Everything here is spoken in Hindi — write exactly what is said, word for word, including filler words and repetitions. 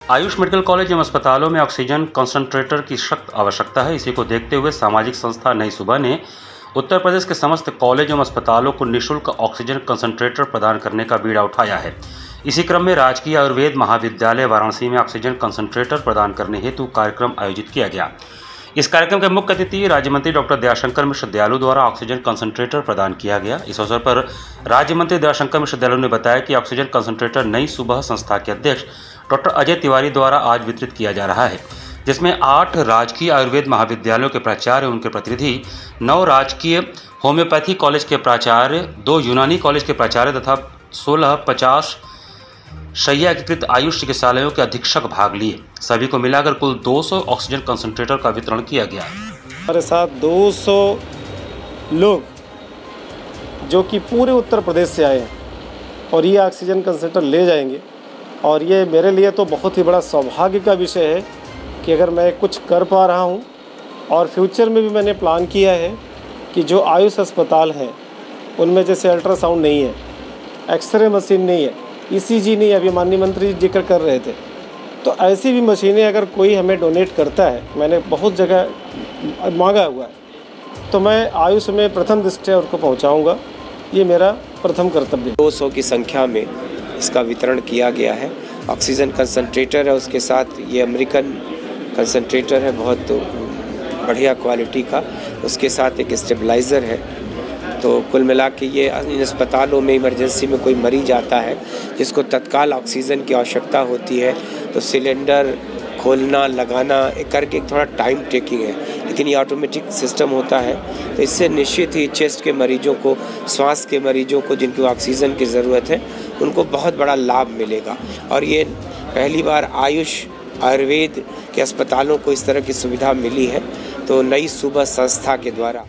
आयुष मेडिकल कॉलेज एवं अस्पतालों में ऑक्सीजन कंसंट्रेटर की सख्त आवश्यकता है। इसी को देखते हुए सामाजिक संस्था नई सुबह ने उत्तर प्रदेश के समस्त कॉलेज एवं अस्पतालों को निःशुल्क ऑक्सीजन कंसंट्रेटर प्रदान करने का बीड़ा उठाया है। इसी क्रम में राजकीय आयुर्वेद महाविद्यालय वाराणसी में ऑक्सीजन कंसंट्रेटर प्रदान करने हेतु कार्यक्रम आयोजित किया गया। इस कार्यक्रम के मुख्य अतिथि राज्य मंत्री डॉक्टर दयाशंकर मिश्र दयालु द्वारा ऑक्सीजन कंसंट्रेटर प्रदान किया गया। इस अवसर पर राज्य मंत्री दयाशंकर मिश्र दयालु ने बताया कि ऑक्सीजन कंसंट्रेटर नई सुबह संस्था के अध्यक्ष डॉक्टर अजय तिवारी द्वारा आज वितरित किया जा रहा है, जिसमें आठ राजकीय आयुर्वेद महाविद्यालयों के प्राचार्य, उनके प्रतिनिधि, नौ राजकीय होम्योपैथी कॉलेज के प्राचार्य, दो यूनानी कॉलेज के प्राचार्य तथा सोलह पचास शैय्या एकीकृत आयुष चिकित्सालयों के अधीक्षक भाग लिए। सभी को मिलाकर कुल दो सौ ऑक्सीजन कंसंट्रेटर का वितरण किया गया। हमारे साथ दो सौ लोग जो कि पूरे उत्तर प्रदेश से आए हैं और ये ऑक्सीजन कंसंट्रेटर ले जाएंगे, और ये मेरे लिए तो बहुत ही बड़ा सौभाग्य का विषय है कि अगर मैं कुछ कर पा रहा हूँ। और फ्यूचर में भी मैंने प्लान किया है कि जो आयुष अस्पताल हैं उनमें जैसे अल्ट्रासाउंड नहीं है, एक्सरे मशीन नहीं है, ईसीजी नहीं है, अभी माननीय मंत्री जिक्र कर रहे थे, तो ऐसी भी मशीनें अगर कोई हमें डोनेट करता है, मैंने बहुत जगह मांगा हुआ है, तो मैं आयुष में प्रथम दृष्टया उनको पहुंचाऊंगा। ये मेरा प्रथम कर्तव्य है। दो सौ की संख्या में इसका वितरण किया गया है। ऑक्सीजन कंसंट्रेटर है, उसके साथ ये अमेरिकन कंसंट्रेटर है, बहुत बढ़िया क्वालिटी का, उसके साथ एक स्टेबलाइज़र है। तो कुल मिला के ये इन अस्पतालों में इमरजेंसी में कोई मरीज आता है जिसको तत्काल ऑक्सीजन की आवश्यकता होती है, तो सिलेंडर खोलना लगाना एक करके एक थोड़ा टाइम टेकिंग है, लेकिन ये ऑटोमेटिक सिस्टम होता है। तो इससे निश्चित ही चेस्ट के मरीजों को, श्वास के मरीजों को जिनको ऑक्सीजन की ज़रूरत है, उनको बहुत बड़ा लाभ मिलेगा। और ये पहली बार आयुष आयुर्वेद के अस्पतालों को इस तरह की सुविधा मिली है, तो नई सुबह संस्था के द्वारा।